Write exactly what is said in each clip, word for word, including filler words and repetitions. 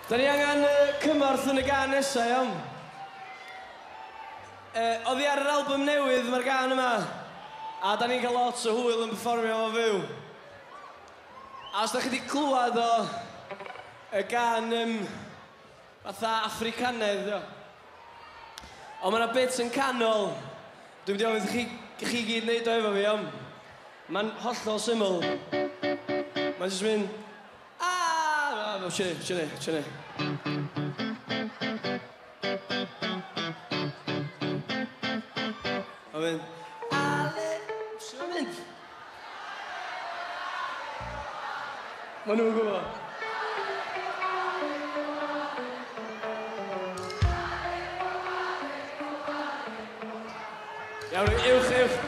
Da ni angen uh, cymorth yn y gan nesaf, iawn. Uh, Oddi ar yr album newydd mae'r gan yma, a da ni'n cael lot o hwyl yn performio o fyw. A os da chi wedi clywed o y gan um, fatha Africanaidd, dio. Ond mae yna bits yn canol, dwi'n mynd i ofyn chi, chi gyd wneud o efo fi, iawn. Mae'n hollol syml. Mae'n jyst mynd... Aaaa! O, siwne, siwne, siwne. Mae'n mynd... Ale... Siwne mynd? Mae nhw'n gwybod. Iawn, uwch, uwch.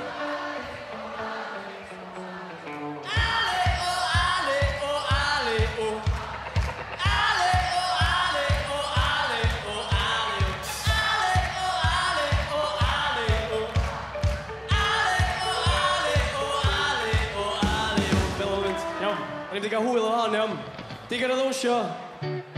Ni wedi cael hwyl o hon, iawn. Digon o ddwsio.